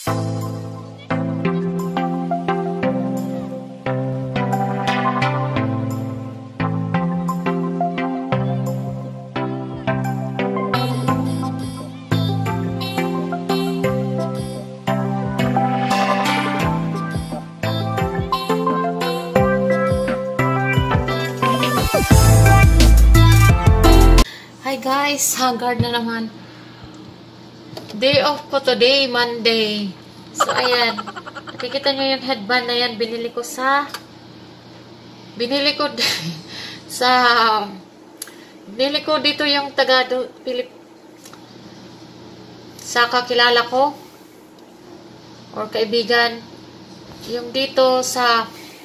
Hi guys, haggard na naman. Day off ko today, Monday. So ayan, nakikita nyo yung headband na yan, binili ko sa dito yung sa kakilala ko or kaibigan, yung dito sa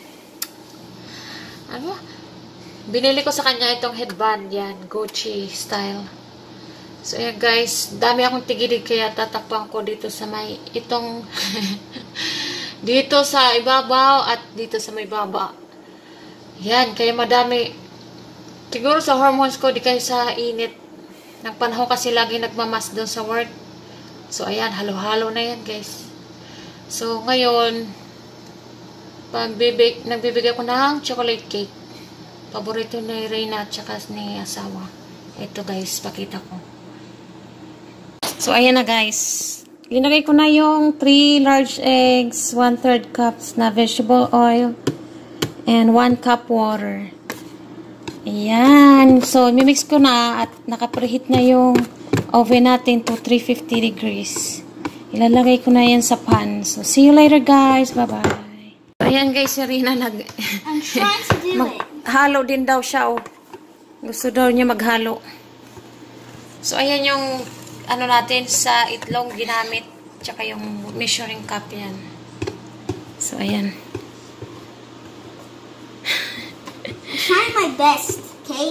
binili ko sa kanya itong headband yan, Gucci style. So ayan guys, dami akong tigilig kaya tatakpan ko dito sa may itong dito sa ibabaw at dito sa may baba. Yan, kaya madami. Siguro sa hormones ko, di kayo sa init ng panahon kasi lagi nagmamas doon sa work. So ayan, halo-halo na yan guys. So ngayon, nagbibigay ko ng chocolate cake. Paborito ni Reyna at saka ni asawa. Ito guys, pakita ko. So, ayan na guys. Linagay ko na yung 3 large eggs, 1/3 cups na vegetable oil, and 1 cup water. Ayan. So, imimix ko na at nakapreheat na yung oven natin to 350 degrees. Ilalagay ko na yan sa pan. So, see you later guys. Bye-bye. So, ayan guys, si Reyna I'm trying to do it. Halo din daw siya, oh. Gusto daw niya maghalo. So, ayan yung ano natin sa itlog ginamit. Tsaka yung measuring cup yan. So, ayan. I'm trying my best, okay?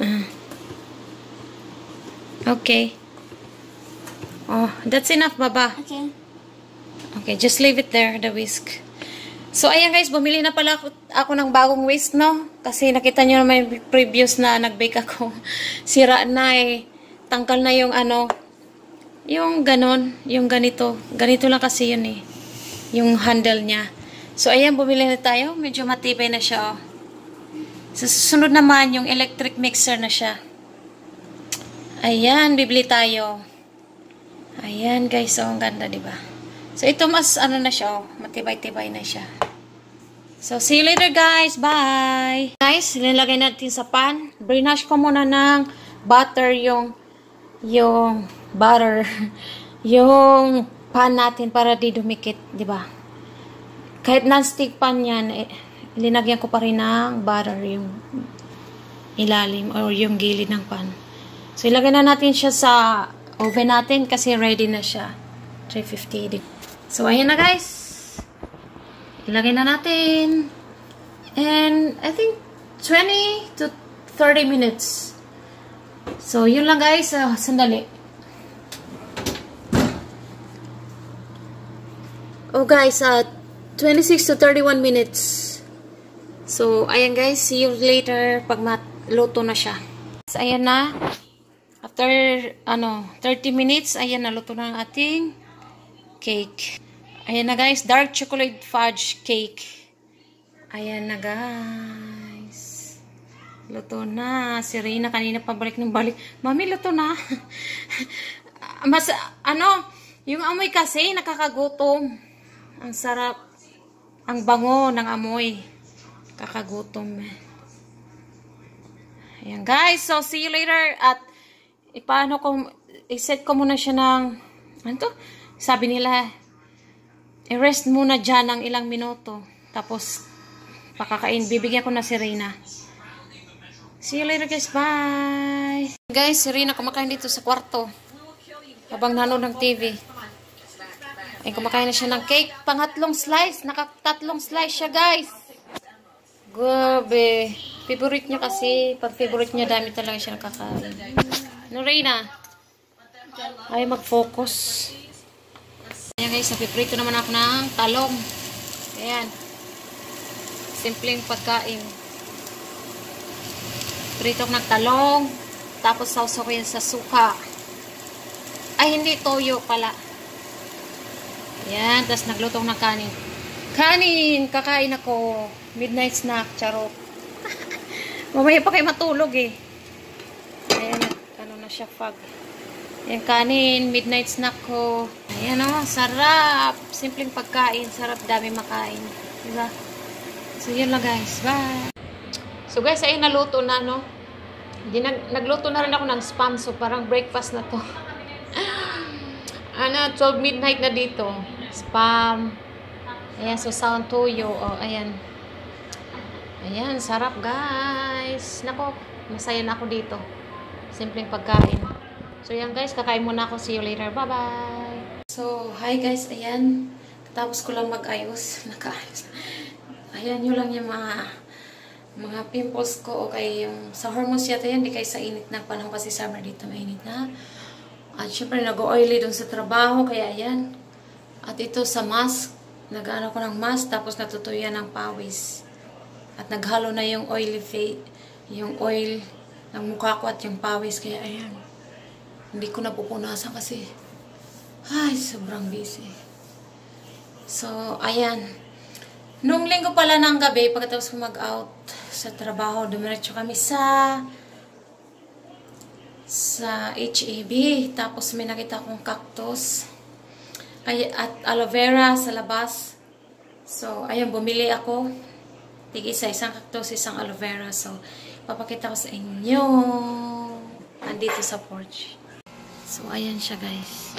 Okay. Oh, that's enough, Baba. Okay. Okay, just leave it there, the whisk. So, ayan guys, bumili na pala ako ng bagong whisk, no? Kasi nakita nyo naman yung previous na nag-bake ako. Sira na eh. Tangkal na yung ano, yung ganon, yung ganito. Ganito lang kasi yun eh. Yung handle niya. So, ayan, bumili na tayo. Medyo matibay na siya, oh. So, susunod naman, yung electric mixer na siya. Ayan, bibili tayo. Ayan guys, oh, ang ganda, diba? So, ito mas, ano na siya, oh. Matibay-tibay na siya. So, see you later guys. Bye! Guys, nilagay natin sa pan. Brinash ko muna ng butter yung butter. Yung pan natin para di dumikit, diba? Kahit non-stick pan yan, linagyan ko pa rin ng butter yung ilalim or yung gilid ng pan. So, ilagay na natin siya sa oven natin kasi ready na siya. 350. So, ayan na guys. Ilagay na natin. And, I think, 20 to 30 minutes. So, yun lang guys. Sandali. Oh guys, 26 to 31 minutes. So, ayan guys. See you later pag luto na siya. So, ayan na. After, 30 minutes, ayan na. Luto na ang ating cake. Ayan na guys, dark chocolate fudge cake. Ayan na guys. Luto na. Si Reyna kanina pabalik ng balik. Mami, luto na. Mas, yung amoy kasi nakakagutom. Ang sarap. Ang bango ng amoy. Kakagutom. Ayan guys, so see you later. At, i-set ko muna siya ng, sabi nila, i-rest muna dyan ng ilang minuto. Tapos, pakakain. Bibigyan ko na si Reyna. See you later guys. Bye! Guys, si Reyna kumakain dito sa kwarto. Habang nanood ng TV. Ay, kumakain na siya ng cake. Pangatlong slice. Nakatatlong slice siya guys. Grabe. Favorite niya kasi. Pag favorite niya, dami talaga siya nakakain. No, Reyna? Ay, mag-focus. Ayan guys, napiprito naman ako ng talong. Ayan. Simpleng pagkain. Prito ko ng talong. Tapos sausaw ko yan sa suka. Ay, hindi. Toyo pala. Ayan, tapos nagluto ng kanin. Kanin! Kakain ako. Midnight snack, charot. Mamaya pa kayo matulog eh. Ayan, ano na siya, fog. Ayan, kanin, midnight snack ko. Ayan o, sarap. Simpleng pagkain, sarap, dami makain. Diba? So, yun lang guys. Bye! So guys, ayun, naluto na, no? Nagluto na rin ako ng spam, so parang breakfast na to. 12 midnight na dito. Spam. Ayan, so sound toyo. Oh, ayan. Ayan, sarap guys. Nako, masaya na ako dito. Simpleng pagkain. So yan guys, kakain muna ako. See you later. Bye-bye. So, hi guys. Ayan. Tapos ko lang mag-ayos. Nakaayos. Ayan, yun lang yung mga pimples ko. Okay, yung sa hormones yata yan. Di kayo sa init ng panahon kasi summer dito. Mainit na. At syempre, nag-oily dun sa trabaho. Kaya ayan. At ito sa mask. Nag-ano ko ng mask. Tapos natutuyan ng pawis. At naghalo na yung oily face. Yung oil ng mukha ko at yung pawis. Kaya ayan. Hindi ko napupunasan kasi. Ay, sobrang busy. So, ayan. Nung linggo pala ng gabi, pagkatapos ko mag-out sa trabaho, dumiretso kami sa HEB. Tapos may nakita akong cactus at aloe vera sa labas. So, ayan, bumili ako. Tig-isa, isang cactus, isang aloe vera. So, papakita ko sa inyo. Andito sa porch. So, ayan siya guys.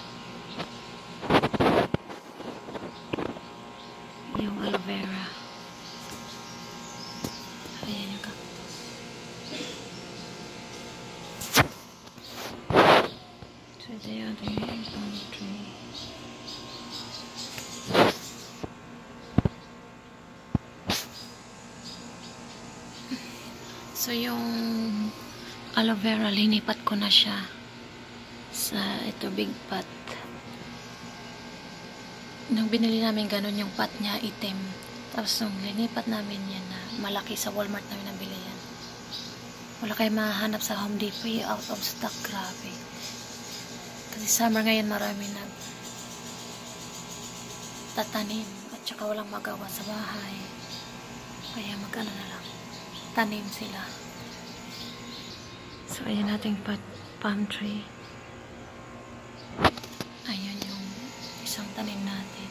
Yung aloe vera. Ayan yung cactus. So, ito yung tree. So, yung aloe vera, linipat ko na siya sa ito big pot. Nung binili namin ganun yung pot niya, itim. Tapos nung linipat namin yan na malaki sa Walmart namin nabili yan. Wala kayo mahanap sa Home Depot, out of stock, grabe. Kasi summer ngayon marami na tatanim at saka walang magawa sa bahay. Kaya mag-ano na lang, tanim sila. So ayan nating palm tree. Ayan yung isang tanim natin.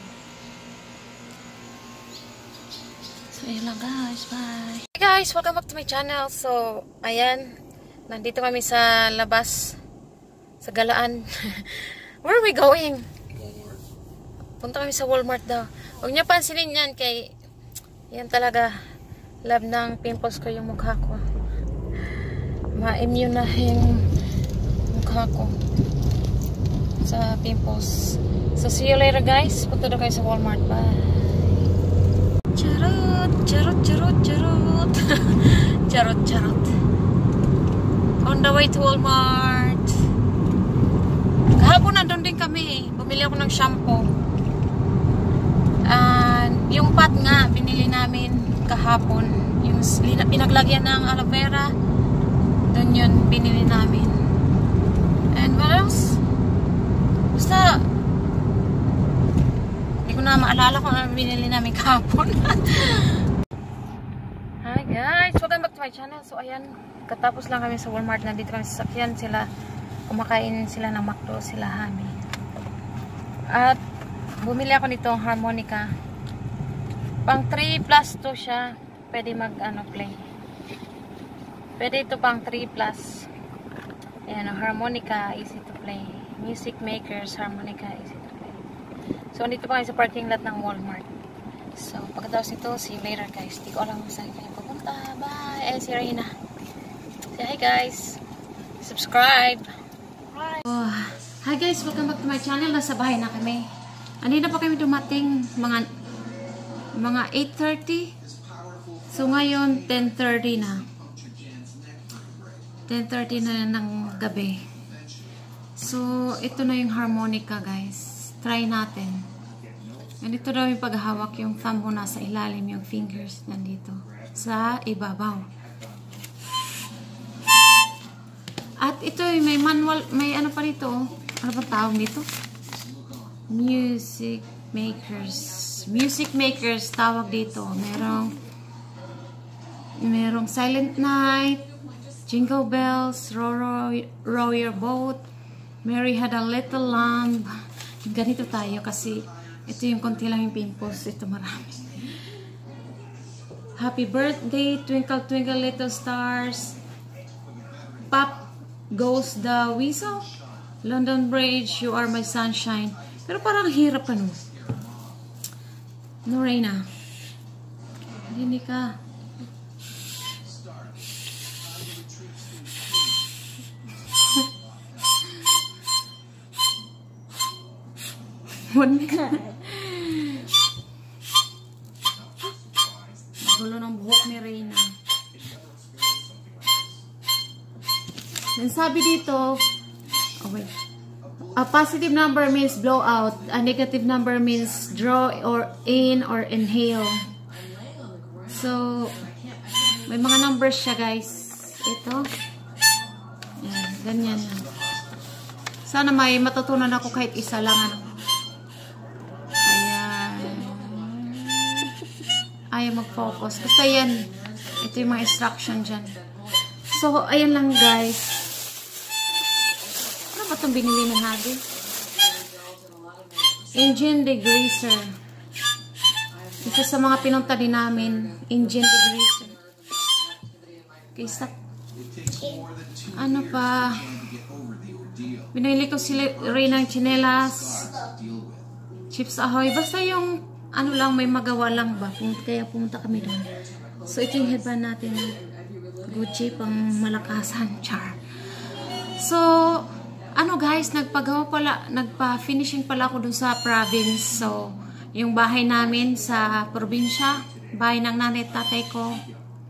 So, ayun lang guys. Bye! Hey guys! Welcome back to my channel. So, ayan. Nandito kami sa labas. Sa Galaan. Where are we going? Walmart. Punta kami sa Walmart daw. Huwag niyo pansinin yan kay yan talaga. Love ng pimples ko yung mukha ko. Ma-immune na yung mukha ko sa pimples. So, see you later guys. Punta na kayo sa Walmart. Bye! Charot! Charot! Charot! Charot! Charot! Charot! On the way to Walmart. Kahapon nandun din kami. Bumili ako ng shampoo. Yung pot nga, binili namin kahapon. Yung pinaglagyan ng aloe vera. Doon yun, binili namin. And what else? Basta, hindi ko na maalala kung ano binili namin kahapon. Hi guys! Welcome back to my channel. So ayan, katapos lang kami sa Walmart. Nandito kami sa sakyan sila. Kumakain sila ng McDo, sila Hami. At bumili ako nitong harmonica. Pang 3 plus to siya. Pwede play. Pwede ito pang 3 plus. Ayan, harmonica, easy to play. Music makers, harmonica, easy to play. So, andito pa kayo sa parking lot ng Walmart. So, pagkatapos nito, see you later guys. Di ko alam kung saan kayo pupunta. Bye! Ayan si Reina. Say hi guys. Subscribe. Bye! Oh, hi guys, welcome back to my channel. Nasa bahay na kami. Andito pa kami dumating mga 8:30. So, ngayon, 10:30 na. 10:30 na ng gabi. So, ito na yung harmonica, guys. Try natin. Ganito daw yung paghahawak. Yung thumb mo nasa ilalim, yung fingers nandito. Sa ibabaw. At ito, may manual, may ano pa dito. Ano ba tawag dito? Music makers tawag dito. Merong Silent Night, Jingle Bells, Row Your Boat, Mary Had a Little Lamb. Ganito tayo kasi ito yung konti lang yung pimples. Ito marami. Happy Birthday, Twinkle Twinkle Little Stars, Pop Goes the Whistle, London Bridge, You Are My Sunshine. Pero parang hirap ano. No, Reyna. Hindi ka. Gulo ng buhok ni Reyna. Then sabi dito, oh wait. A positive number means blow out. A negative number means draw or in or inhale. So, may mga numbers siya guys. Ito. Yan, ganyan. Sana may matutunan ako kahit isa lang. Ano. Ayan. Ayaw mag-focus. Basta yan. Ito yung mga instruction dyan. So, ayan lang guys. Ano ba itong binili ng Hadi? Engine degreaser. Ito sa mga pinunta din namin. Engine degreaser. Okay, stop. Ano pa? Binili ko si Reyna ng chinelas. Chips Ahoy. Basta yung ano lang, may magawa lang ba. Kaya pumunta kami doon. So, ito yung headband natin. Gucci, pang malakasan. Char. So, ano guys, nagpa-finishing pala ako dun sa province. So, yung bahay namin sa probinsya, bahay ng nanay at tatay ko.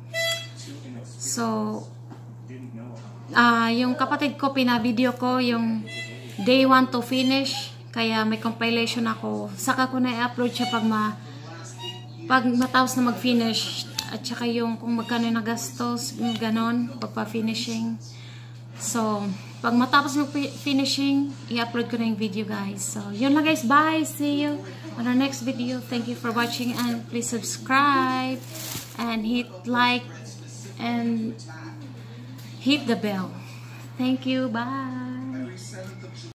So, yung kapatid ko, pina-video ko yung day 1 to finish. Kaya may compilation ako. Saka ko na i-upload siya pag matapos na mag-finish. At saka yung kung magkano nagastos, ganon, pagpa-finishing. So, pag matapos mag-finishing, i-upload ko na yung video guys. So, yun lang guys. Bye! See you on our next video. Thank you for watching and please subscribe and hit like and hit the bell. Thank you. Bye!